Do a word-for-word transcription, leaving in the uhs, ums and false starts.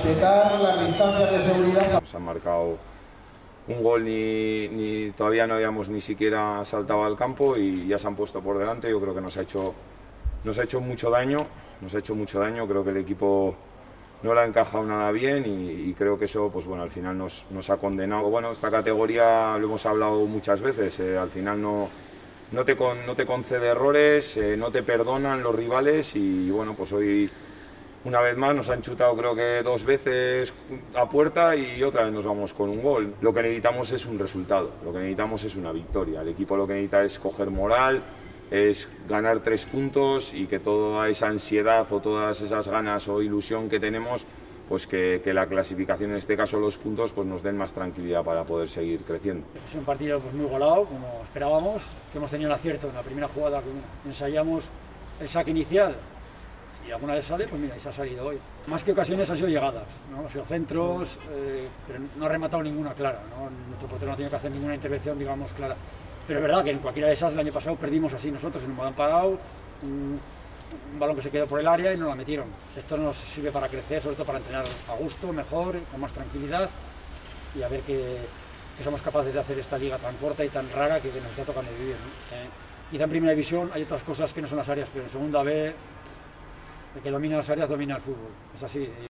respetar las distancias de seguridad. Se han marcado un gol ni, ni todavía no habíamos ni siquiera saltado al campo y ya se han puesto por delante. Yo creo que nos ha hecho, nos ha hecho mucho daño, nos ha hecho mucho daño. Creo que el equipo no le ha encajado nada bien y, y creo que eso, pues bueno, al final nos, nos ha condenado. Bueno, esta categoría lo hemos hablado muchas veces, eh, al final no, no, te con, no te concede errores, eh, no te perdonan los rivales y bueno, pues hoy una vez más nos han chutado creo que dos veces a puerta y otra vez nos vamos con un gol. Lo que necesitamos es un resultado, lo que necesitamos es una victoria. El equipo lo que necesita es coger moral, es ganar tres puntos y que toda esa ansiedad o todas esas ganas o ilusión que tenemos, pues que, que la clasificación, en este caso los puntos, pues nos den más tranquilidad para poder seguir creciendo. Es un partido pues, muy golado, como esperábamos, que hemos tenido el acierto en la primera jugada que ensayamos el saque inicial. Y alguna vez sale, pues mira, y se ha salido hoy. Más que ocasiones han sido llegadas, ¿no? Han sido centros, eh, pero no ha rematado ninguna clara, ¿no? Nuestro portero no ha tenido que hacer ninguna intervención, digamos, clara. Pero es verdad que en cualquiera de esas el año pasado perdimos así nosotros, en un balón parado, un, un balón que se quedó por el área y no la metieron. Esto nos sirve para crecer, sobre todo para entrenar a gusto, mejor, con más tranquilidad y a ver que, que somos capaces de hacer esta liga tan corta y tan rara que, que nos está tocando vivir, ¿no? Eh, quizá en primera división hay otras cosas que no son las áreas, pero en segunda B el que domina las áreas domina el fútbol, es así.